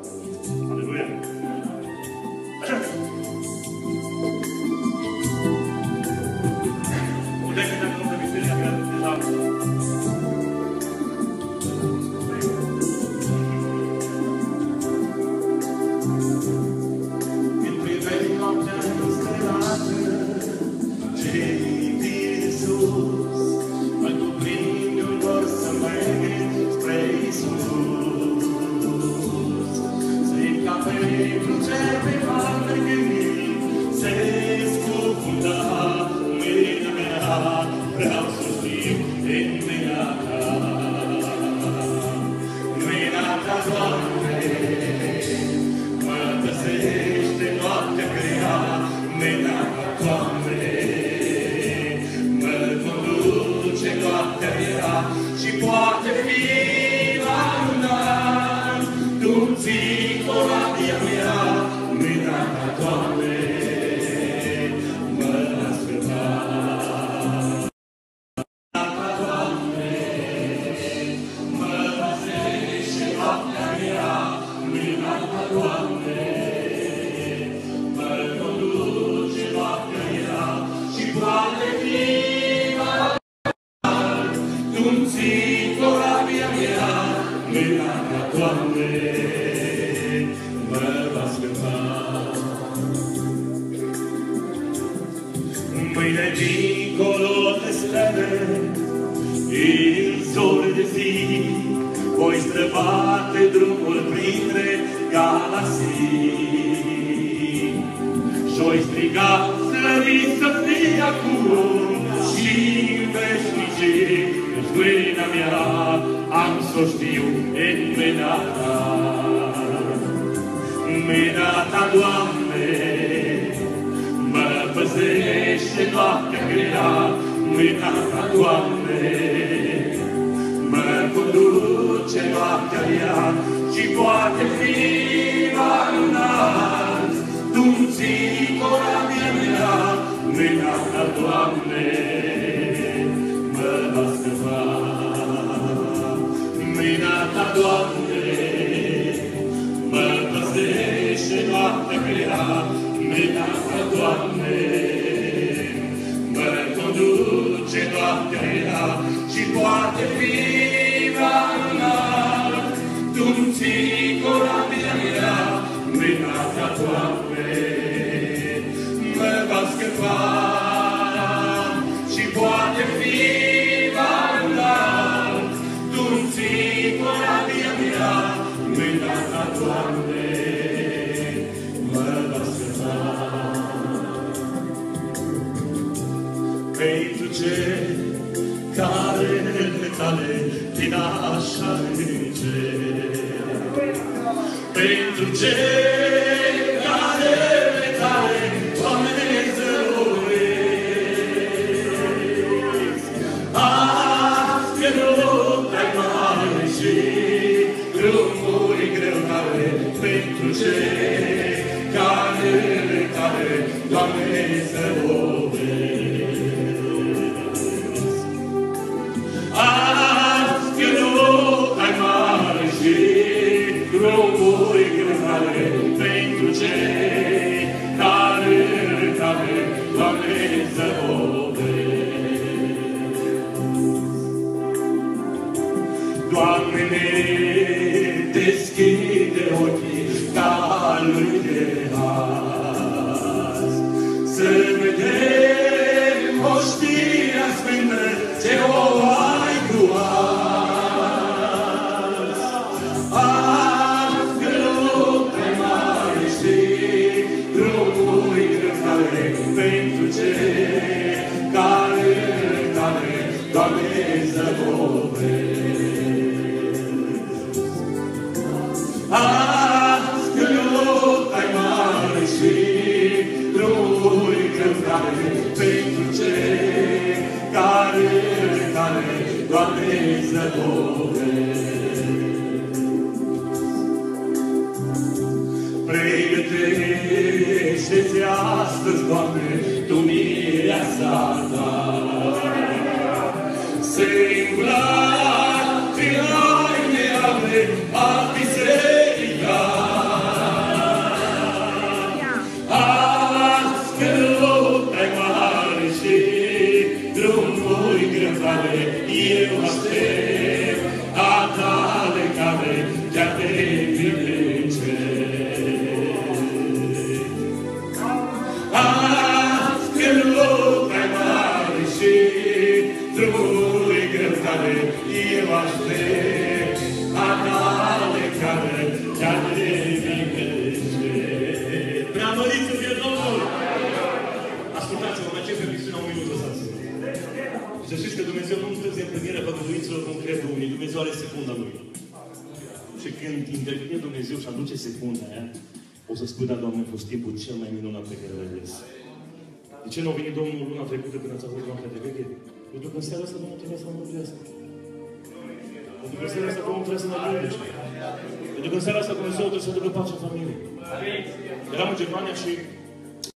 Aleluia! Puteți să dați multă biserică, că deja... Când privești noaptea înstelată, cei sus, mă cuprind un dor să merg spre Iisus. Să-i ca pentru cer pe mare gândit, se scufunda mâna mea, vreau să știu în mâna ta. Mâna ta, Doamne, mă găsește noaptea grea, mâna ta, Doamne, mă conduce noaptea grea și poate fi la un an. Tu-mi ții corabia mea, mâna ta, Doamne, mă asculta. Mâna ta, Doamne, mă păzește noaptea grea, mâna ta, Doamne, mă conduce noaptea grea și poate fi la un an. Tu-mi ții corabia mea, mâna ta, Doamne, mă va scăpa. Mâine dincolo de stele, în zori de zi, voi străbate drumul printre galaxii. Și-oi striga, slăvit să fie acum și în veșnicii, în mâna mea am să știu în mâna ta. Mâna ta, Doamne, mă păzește noaptea grea, mâna ta, Doamne, mă conduce noaptea grea și poate fi la un an. Tu-mi ții corabia mea, mâna ta, Doamne, mă va scăpa. Mâna ta, Doamne, mă păzește noaptea grea, mâna ta, Doamne, mă conduce noaptea grea și poate fi la un an. Tu-mi ții corabia mea, mâna ta, Doamne, mă va scăpa și poate fi la un an. Tu-mi ții corabia mea, mâna ta, Doamne, mă va scăpa. Pentru cei care tale din așa înger, pentru cei care tale, Doamne, zăruresc. Azi că nu ai mare și drumuri greu tale, pentru cei care tale, Doamne, zăruresc. Azi că nu ai mare și drumuri greu tale, pentru cei care tale, Doamne, zăruresc. Doamne, ne deschide ochii calului de azi, să vedem oștirea sfântă ce o ai tu azi. Azi că lupta-i mare și drumul-i greu pentru cei care tale, Doamne, zăbovesc. Azi că lupta-i mare și drumul-i greu pentru cei care tale, Doamne, zăbovesc. Pregătește-ți astăzi, Doamne, tu mireasa ta, să-i umbla prin haine albe a biserica. eu aștept a tale care te-a privilege. Azi că lupta e mare și drumul e greu care eu aștept a tale care te-a privilege. Preamăriți să fie Domnul! Ascultați-vă, mai începe misiunea un minut lăsați. Să știți că Dumnezeu nu întârzie împlinirea făgăduințelor cum cred unii. Dumnezeu are secunda Lui. Și când intervine Dumnezeu și aduce secunda aia, o să spui, da, Doamne, a fost timpul cel mai minunat pe care l-ai ales. De ce nu a venit Domnul luna trecută când ați avut noaptea de veche? Pentru că în seara asta Domnul trebuie să mă mântuiască. Pentru că în seara asta Domnul trebuie să mă vindece. Pentru că în seara asta Dumnezeu trebuie să aducă pace în familie. Eram în Germania și